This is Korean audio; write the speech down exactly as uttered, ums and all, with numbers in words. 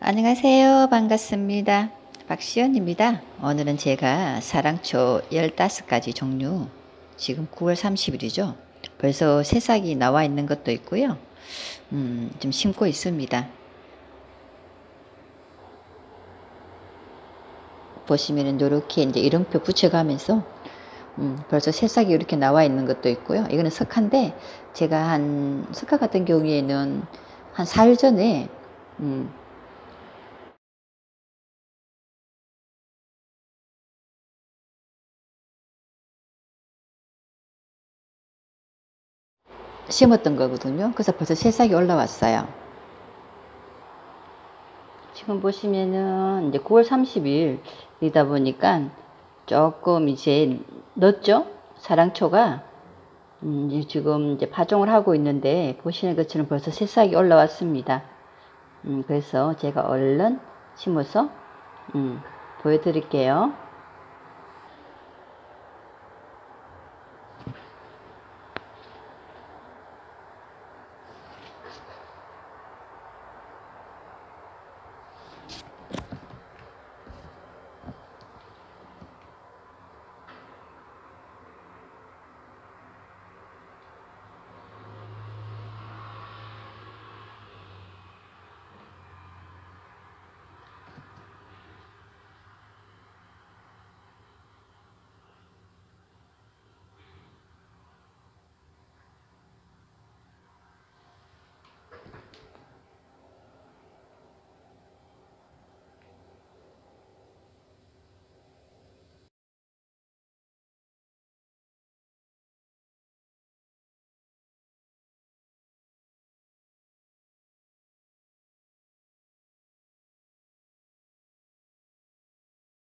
안녕하세요. 반갑습니다. 박시연입니다. 오늘은 제가 사랑초 열다섯 가지 종류, 지금 구월 삼십일이죠. 벌써 새싹이 나와 있는 것도 있고요. 음, 좀 심고 있습니다. 보시면은 이렇게 이제 이름표 붙여가면서 음, 벌써 새싹이 이렇게 나와 있는 것도 있고요. 이거는 석화인데 제가 한 석화 같은 경우에는 한 사일 전에 음, 심었던 거거든요. 그래서 벌써 새싹이 올라왔어요. 지금 보시면은 이제 구월 삼십일이다 보니까 조금 이제 늦죠? 사랑초가 음, 이제 지금 이제 파종을 하고 있는데 보시는 것처럼 벌써 새싹이 올라왔습니다. 음, 그래서 제가 얼른 심어서 음, 보여드릴게요.